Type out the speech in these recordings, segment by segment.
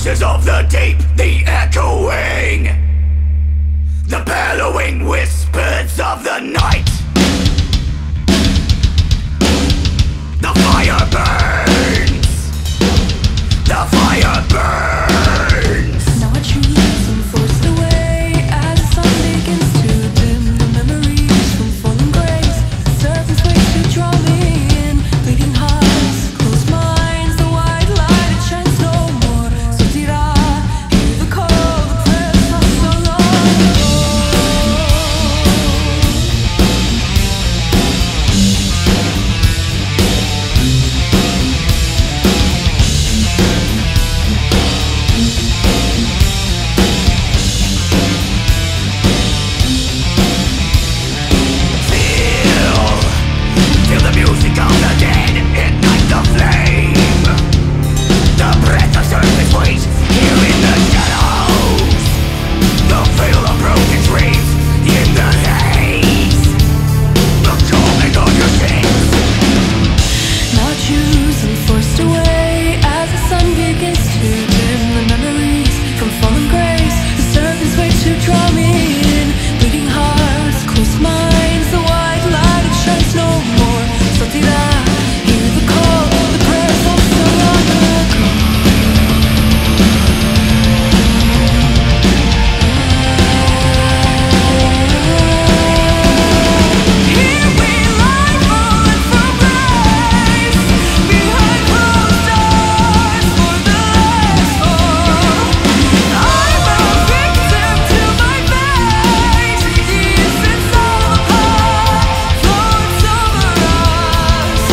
voices of the deep, the echoing, the bellowing whispers of the night. The fire burns. The fire burns. Now I choose and force the way as the sun begins to dim. The memories from fallen graves, the serpent's ways to draw me in. Bleeding hearts, closed minds, the white light, it shines no more. So did I hear the call, the prayers not so long ago. Feel the music of the dead, ignite the flame. The breath of surface waves, here in the shadows. The feel of broken dreams, in the haze. The calming of your sins. Now I choose and forced away as the sun begins to dim. The memories from fallen graves, the serpent's way to draw me in. Bleeding hearts, closed minds, the white light, it shines no more. So did I hear the call, the prayers not so long ago. Here we lie, fallen from grace, behind closed doors for the last fall. I'm a victim to my fate. The innocence all apart floats over us.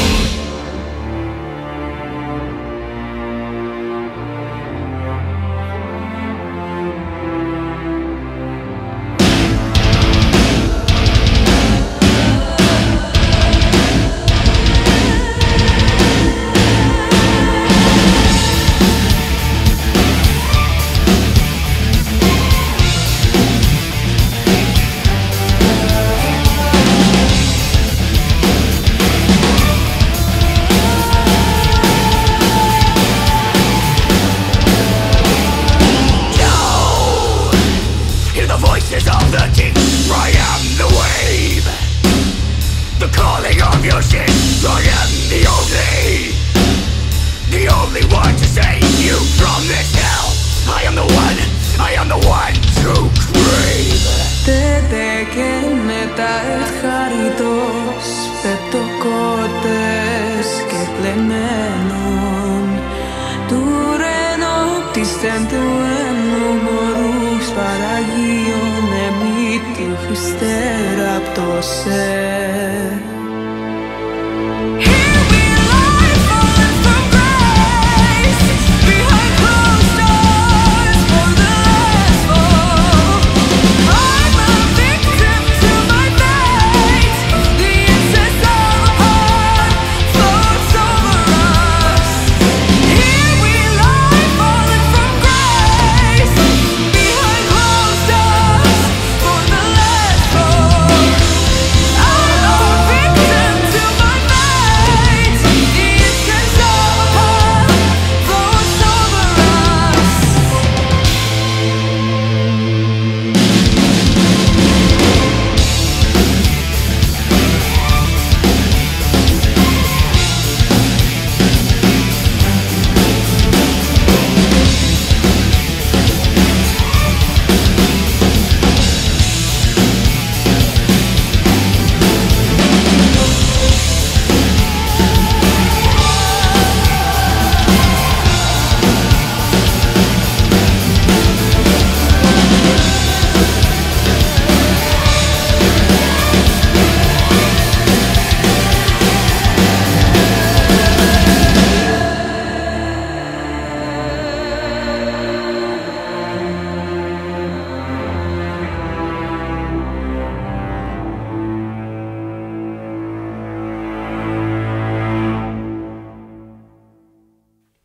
Hear the voices of the deep, I am the wave. The calling of your sin, I am the only one to save you from this hell. I am the one to crave. Τετεκένε τα ευχαριτός πετοκότες και κλεμμένων του ρενό της τεντουένου μωρούς παραγίων εμίτη φυστέρα πτωσέ.